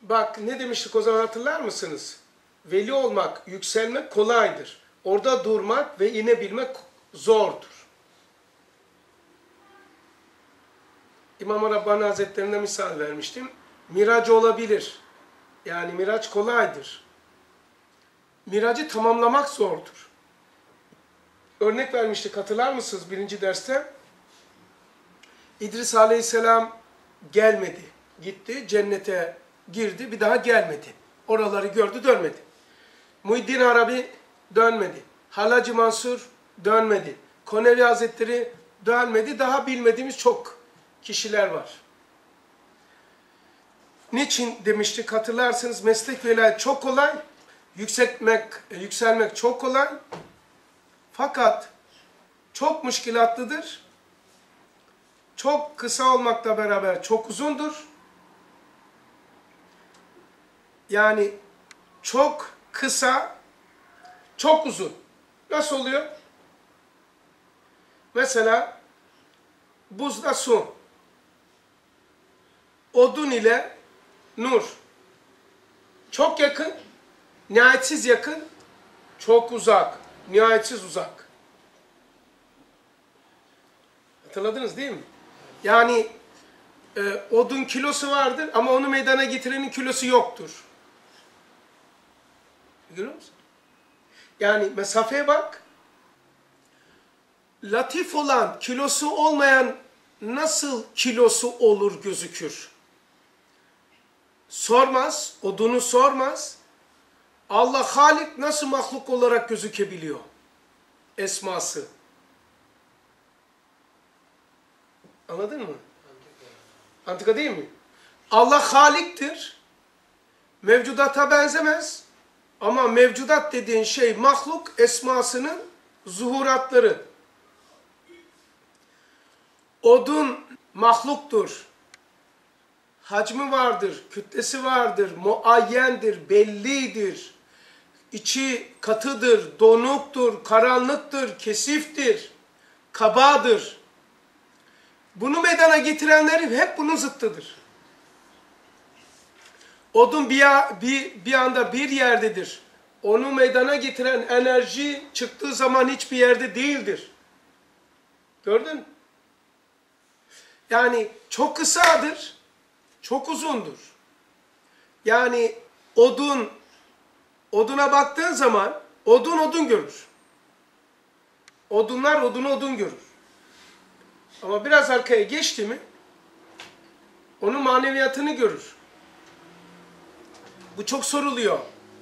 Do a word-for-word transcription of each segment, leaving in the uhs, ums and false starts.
bak ne demiştik o zaman hatırlar mısınız? Veli olmak, yükselmek kolaydır. Orada durmak ve inebilmek zordur. İmam-ı Rabbani Hazretleri'ne misal vermiştim. Miraç olabilir. Yani miraç kolaydır. Miracı tamamlamak zordur. Örnek vermiştik hatırlar mısınız birinci derste? İdris Aleyhisselam gelmedi. Gitti, cennete girdi, bir daha gelmedi. Oraları gördü, dönmedi. Muhiddin Arabi dönmedi. Hallacı Mansur dönmedi. Konevi Hazretleri dönmedi. Daha bilmediğimiz çok kişiler var. Niçin demiştik hatırlarsınız? Meslek velayet çok kolay. Yükselmek, yükselmek çok kolay. Fakat çok müşkilatlıdır. Çok kısa olmakla beraber çok uzundur. Yani çok kısa, çok uzun. Nasıl oluyor? Mesela buzda su, odun ile nur. Çok yakın, nihayetsiz yakın, çok uzak, nihayetsiz uzak. Hatırladınız değil mi? Yani e, odun kilosu vardır ama onu meydana getirenin kilosu yoktur. Görüyor musun? Yani mesafeye bak. Latif olan, kilosu olmayan nasıl kilosu olur gözükür? Sormaz, odunu sormaz. Allah Halik nasıl mahluk olarak gözükebiliyor? Esması. Anladın mı? Antika değil mi? Allah Halik'tir. Mevcudata benzemez. Ama mevcudat dediğin şey mahluk esmasının zuhuratları. Odun mahluktur. Hacmi vardır, kütlesi vardır, muayyendir, bellidir. İçi katıdır, donuktur, karanlıktır, kesiftir, kabadır. Bunu meydana getirenler hep bunun zıttıdır. Odun bir, bir, bir anda bir yerdedir. Onu meydana getiren enerji çıktığı zaman hiçbir yerde değildir. Gördün mü? Yani çok kısadır, çok uzundur. Yani odun, oduna baktığın zaman odun odun görür. Odunlar odunu odun görür. Ama biraz arkaya geçti mi onun maneviyatını görür. Bu çok soruluyor.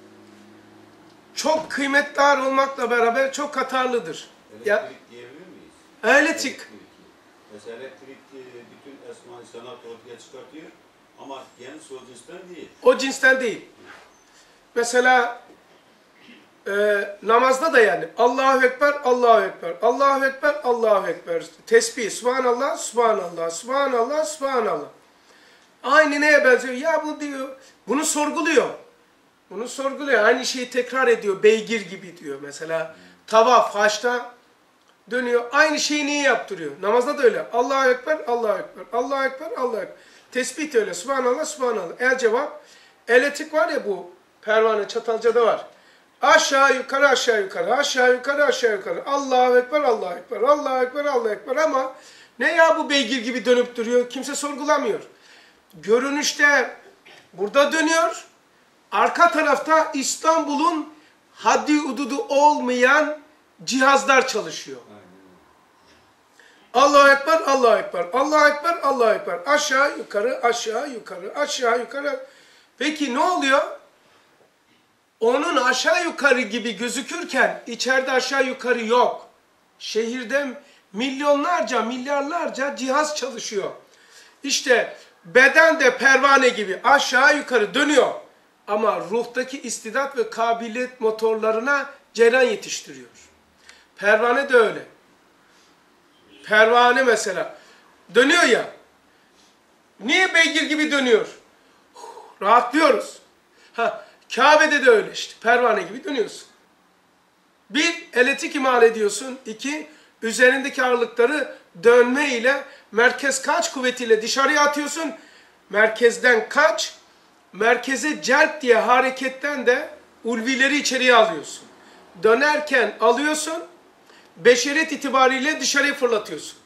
Çok kıymetdar olmakla beraber çok hatarlıdır. Elektrik ya, diyebilir miyiz? Elektrik. Elektrik. Mesela elektrik bütün esma-i sanat ortaya çıkartıyor ama kendisi o cinsten değil. O cinsten değil. Mesela e, namazda da yani Allahu Ekber, Allahu Ekber, Allahu Ekber, Allahu Ekber. Tesbih, Subhanallah, Subhanallah, Subhanallah, Subhanallah. Aynı neye benziyor? Ya bu diyor, bunu sorguluyor. Bunu sorguluyor. Aynı şeyi tekrar ediyor. Beygir gibi diyor. Mesela tavaf, haçta dönüyor. Aynı şeyi niye yaptırıyor? Namazda da öyle. Allahu Ekber, Allahu Ekber, Allahu Ekber, Allahu Ekber. Tesbih de öyle. Subhanallah, Subhanallah. El cevap. Elektrik var ya bu pervane, Çatalca'da var. Aşağı yukarı, aşağı yukarı, aşağı yukarı, aşağı yukarı. Allahu Ekber, Allahu Ekber, Allahu Ekber, Allahu Ekber ama ne ya bu beygir gibi dönüp duruyor? Kimse sorgulamıyor. Görünüşte burada dönüyor. Arka tarafta İstanbul'un haddi hududu olmayan cihazlar çalışıyor. Allahu Ekber, Allahu Ekber, Allahu Ekber, Allahu Ekber. Aşağı yukarı, aşağı yukarı, aşağı yukarı. Peki ne oluyor? Onun aşağı yukarı gibi gözükürken içeride aşağı yukarı yok. Şehirde milyonlarca, milyarlarca cihaz çalışıyor. İşte beden de pervane gibi aşağı yukarı dönüyor. Ama ruhtaki istidat ve kabiliyet motorlarına cereyan yetiştiriyor. Pervane de öyle. Pervane mesela dönüyor ya. Niye beygir gibi dönüyor? Rahatlıyoruz. Ha, Kabe'de de öyle işte. Pervane gibi dönüyorsun. Bir, elektrik imal ediyorsun. İki, üzerindeki ağırlıkları dönme ile merkez kaç kuvvetiyle dışarıya atıyorsun. Merkezden kaç, merkeze celp diye hareketten de ulvileri içeriye alıyorsun. Dönerken alıyorsun, beşeret itibariyle dışarıya fırlatıyorsun.